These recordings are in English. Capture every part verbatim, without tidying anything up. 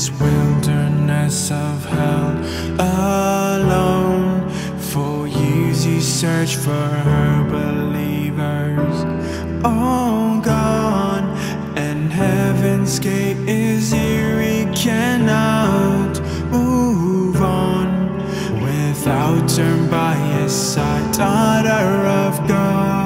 this wilderness of hell alone. For years you search for her believers, all gone, and heaven's gate is eerie, cannot move on without her by his side, daughter of God.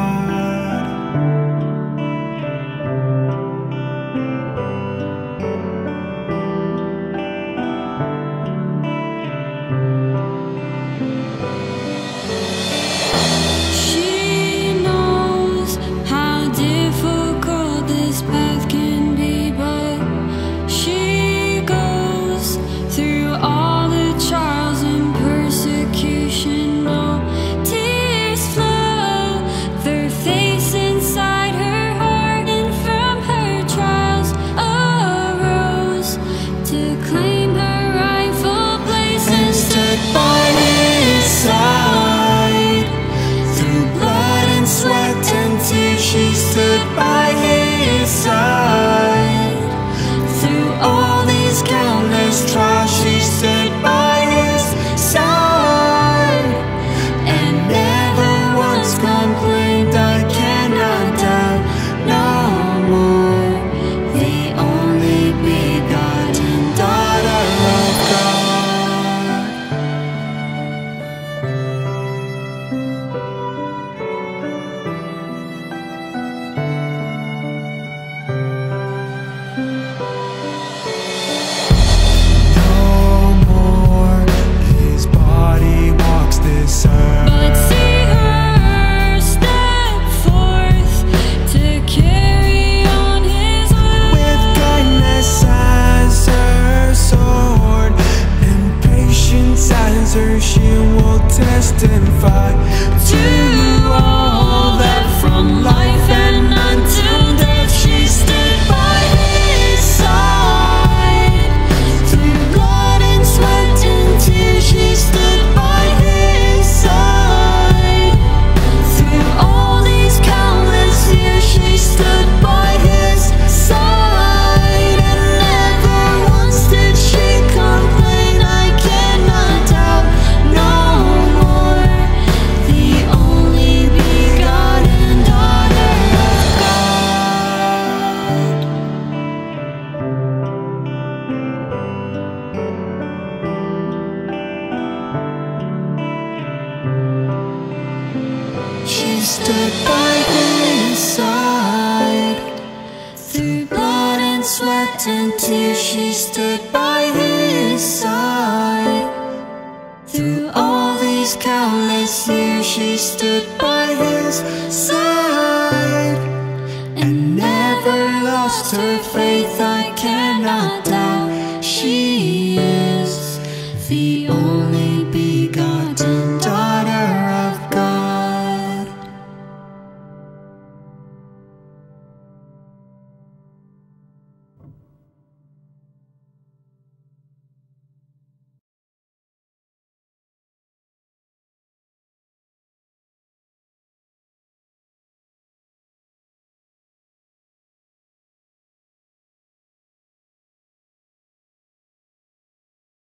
She stood by his side. Through all these countless trials, she stood by his side, and never once complained. I cannot doubt no more, the only begotten daughter of God. She will testify to all that from life and until death. She stood by his side. Through blood and sweat and tears, she stood by his side. Through all these countless years, she stood by his side, and never once did she complain. I cannot doubt no more, the only begotten daughter of God. She stood by his side. Through blood and sweat and tears, she stood by his side. Through all these countless years, she stood by his side, and never lost her faith. I cannot doubt.